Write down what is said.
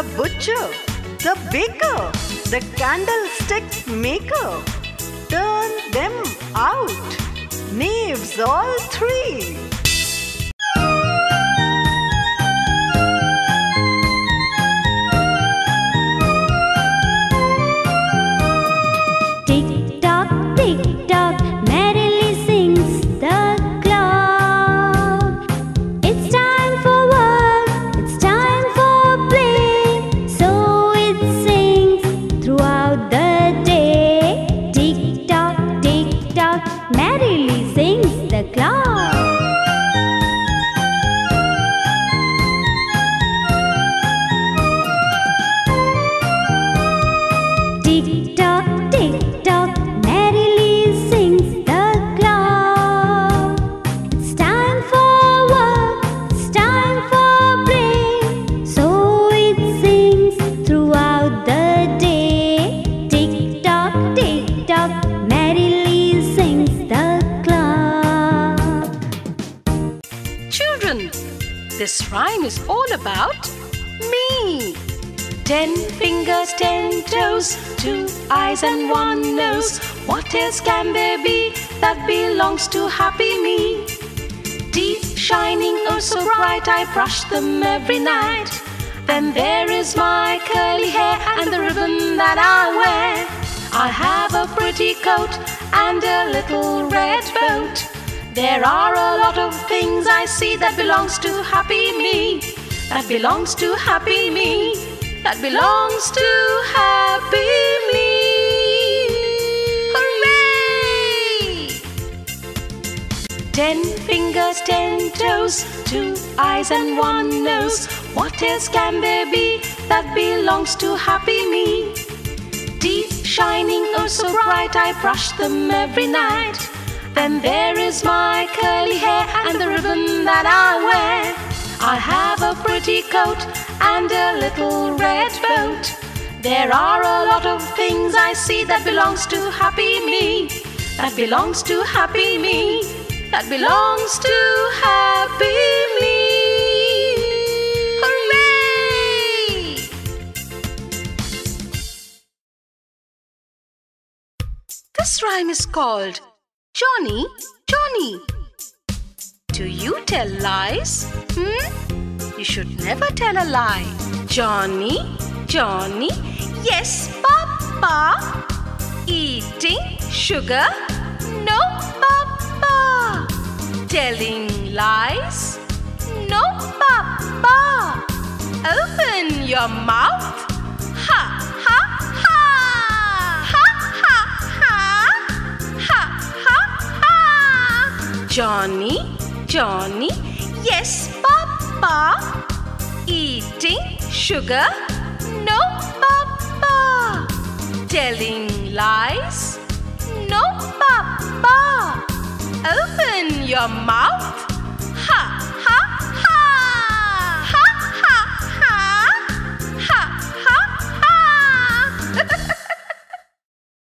the butcher, the baker, the candlestick maker. Turn them out, knaves all three. Tick-tock, merrily sings the clock. It's time for work, it's time for play, so it sings throughout the day. Tick-tock, merrily sings the clock. Tick-tock, merrily sings the clock. It's time for work, it's time for play, so it sings throughout the day. Tick-tock, merrily sings the clock. Children, this rhyme is all about me. 10 fingers, 10 toes, 2 eyes and 1 nose. What else can there be that belongs to happy me? Teeth shining oh so bright, I brush them every night. Then there is my curly hair and the ribbon that I wear. I have a pretty coat and a little red boat. There are a lot of things I see that belongs to happy me. That belongs to happy me. That belongs to happy me. Hooray! 10 fingers, 10 toes, 2 eyes and 1 nose. What else can there be that belongs to happy me? Teeth shining oh so bright, I brush them every night. Then there is my curly hair and the ribbon that I wear. I have a pretty coat and a little red boat. There are a lot of things I see that belongs to happy me. That belongs to happy me. That belongs to happy me. Hooray! This rhyme is called Johnny, Johnny. Do you tell lies? You should never tell a lie. Johnny, Johnny, yes, Papa. Eating sugar? No, Papa. Telling lies? No, Papa. Open your mouth. Ha, ha, ha. Ha, ha, ha. Ha, ha, ha. Johnny, Johnny, yes, Papa. Eating sugar? No, Papa. Telling lies? No, Papa. Open your mouth.